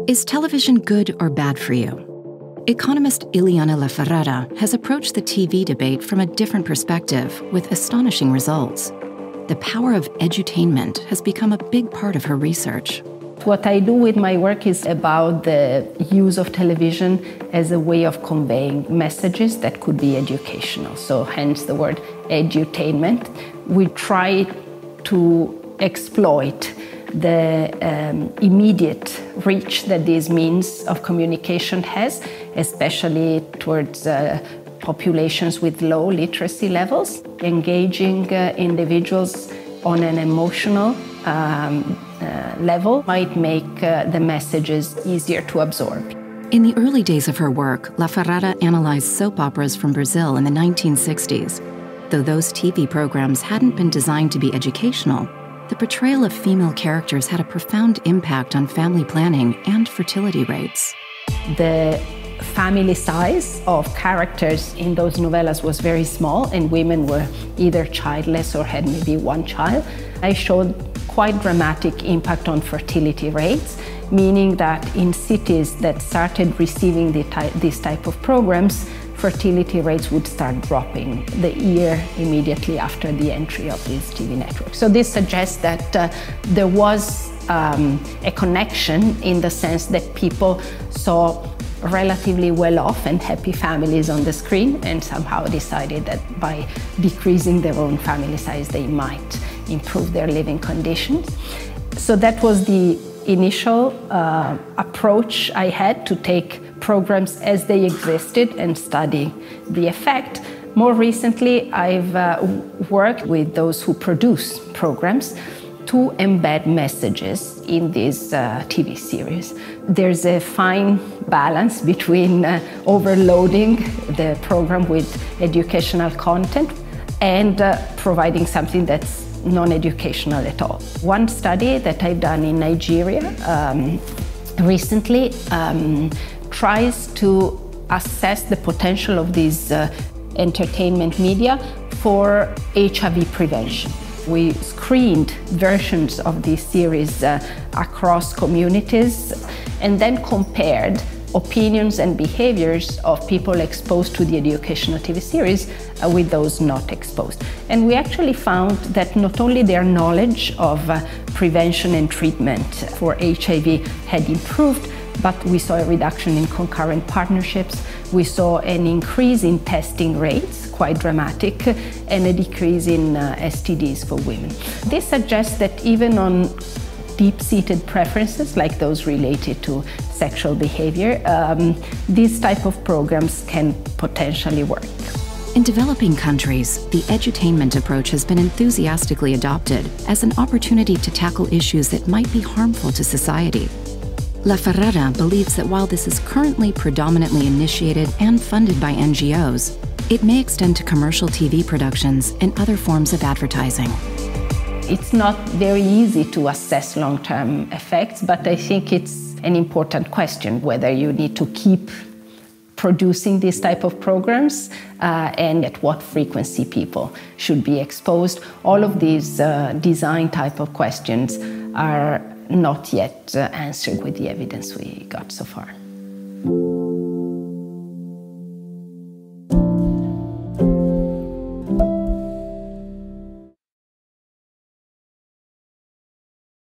Is television good or bad for you? Economist Eliana Ferrara has approached the TV debate from a different perspective with astonishing results. The power of edutainment has become a big part of her research. What I do with my work is about the use of television as a way of conveying messages that could be educational. So hence the word edutainment. We try to exploit the immediate reach that this means of communication has, especially towards populations with low literacy levels. Engaging individuals on an emotional level might make the messages easier to absorb. In the early days of her work, La Ferrara analyzed soap operas from Brazil in the 1960s. Though those TV programs hadn't been designed to be educational, the portrayal of female characters had a profound impact on family planning and fertility rates. The family size of characters in those novellas was very small, and women were either childless or had maybe one child. I showed quite dramatic impact on fertility rates, meaning that in cities that started receiving this type of programs, fertility rates would start dropping the year immediately after the entry of these TV networks. So this suggests that there was a connection in the sense that people saw relatively well-off and happy families on the screen and somehow decided that by decreasing their own family size they might improve their living conditions. So that was the initial approach I had, to take programs as they existed and study the effect. More recently, I've worked with those who produce programs to embed messages in these TV series. There's a fine balance between overloading the program with educational content and providing something that's non-educational at all. One study that I've done in Nigeria recently tries to assess the potential of these entertainment media for HIV prevention. We screened versions of these series across communities and then compared opinions and behaviors of people exposed to the educational TV series with those not exposed. And we actually found that not only their knowledge of prevention and treatment for HIV had improved, but we saw a reduction in concurrent partnerships. We saw an increase in testing rates, quite dramatic, and a decrease in STDs for women. This suggests that even on deep-seated preferences, like those related to sexual behavior, these type of programs can potentially work. In developing countries, the edutainment approach has been enthusiastically adopted as an opportunity to tackle issues that might be harmful to society. La Ferrara believes that while this is currently predominantly initiated and funded by NGOs, it may extend to commercial TV productions and other forms of advertising. It's not very easy to assess long-term effects, but I think it's an important question whether you need to keep producing these type of programs and at what frequency people should be exposed. All of these design type of questions are not yet answered with the evidence we got so far.